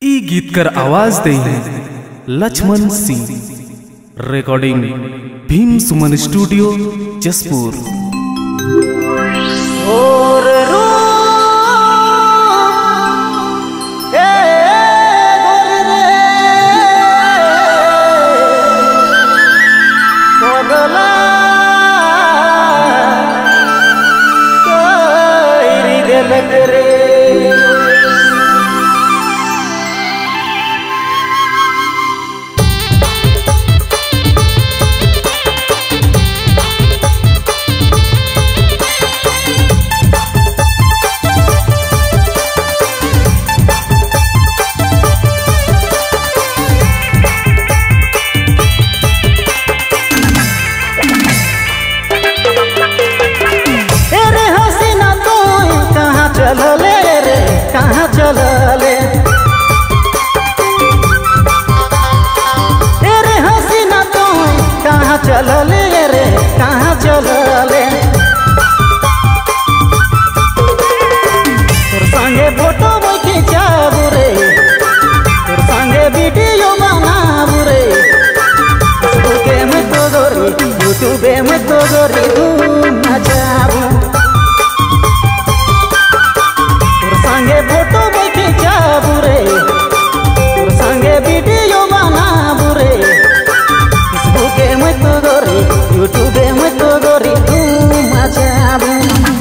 ई गीतकर आवाज दे लक्ष्मण सिंह। Recording Bhim Suman studio Jaspur. तोर संगे फोटो खिंचाबू रे, तोर संगे वीडियो बनाबू रे, फेसबुके में तो गोरी, यूट्यूबे में तो गोरी धूम मचाबू। तोर संगे फोटो खिंचाबू रे, तोर संगे वीडियो बनाबू रे, फेसबुके में तो गोरी, यूट्यूबे में तो गोरी धूम मचाबू।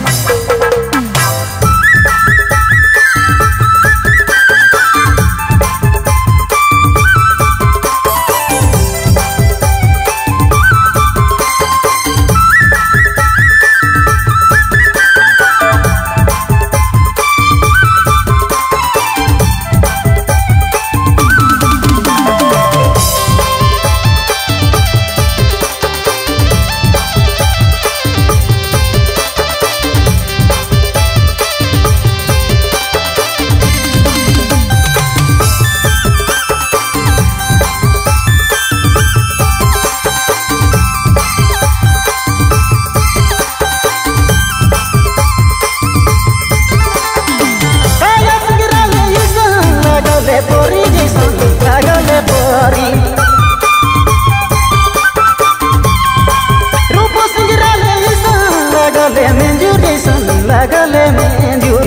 लगले मंजूर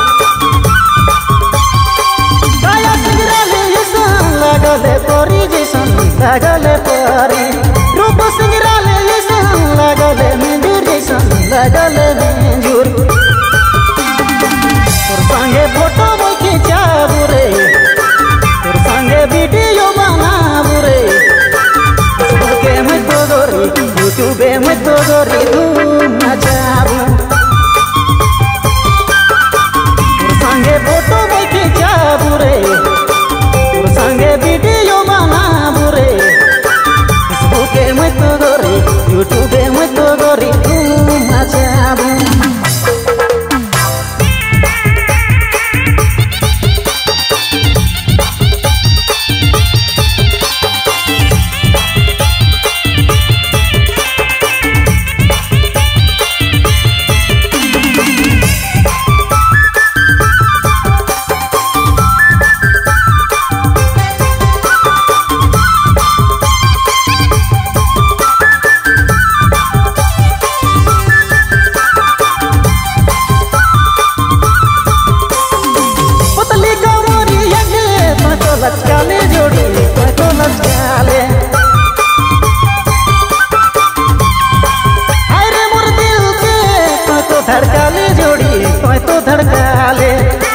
काया सिंगराले ईसन लगले परी जैसन लगले परी, रूप सिंगराले ईसन लगले मंजूर जैसन लगले मंजूर। तोर संगे फोटो खिंचाबू रे, तोर संगे वीडियो बनाबू रे, फेसबुके में तो गोरी, यूट्यूबे में तो गोरी धूम मचाबू। फोटो खिंचाबू रे, तोर संगे वीडियो बनाबू रे, फेसबुके में तो गोरी, यूट्यूबे में तो गोरी धूम मचाबू। लचकाले जोड़ी तो लचकाले, अरे मोर दिल के तो धड़काले जोड़ी तो धड़काले,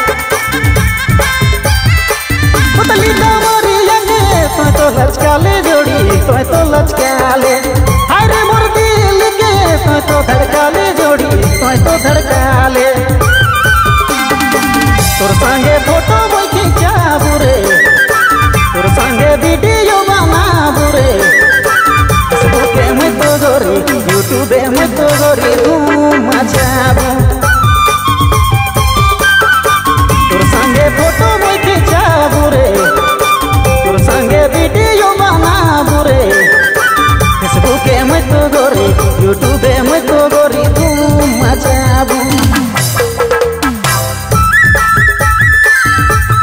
पुतली कमरी लगे तो लचकाले जोड़ी तो लचकाले, अरे मोर दिल के तो धड़काले जोड़ी तो धड़काले। तोर संगे फोटो खिंचाबू रे, तोर संगे वीडियो बनाबू रे, फेसबुके में तो गोरी, यूट्यूबे में तो गोरी धूम मचाबू। तोर संगे फोटो खिंचाबू रे, तोर संगे वीडियो बनाबू रे, फेसबुके में तो गोरी, यूट्यूबे में तो गोरी धूम मचाबू।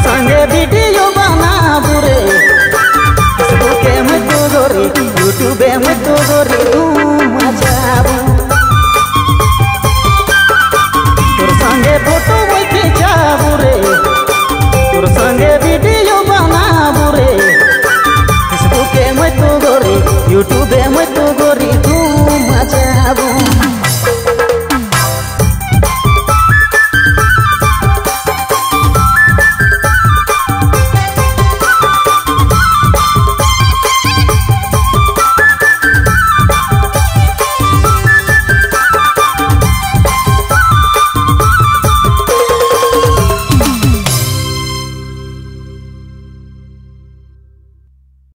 संगे वीडियो बनाबू रे फेसबुके में तू गोरी यूट्यूबे में तू गोरी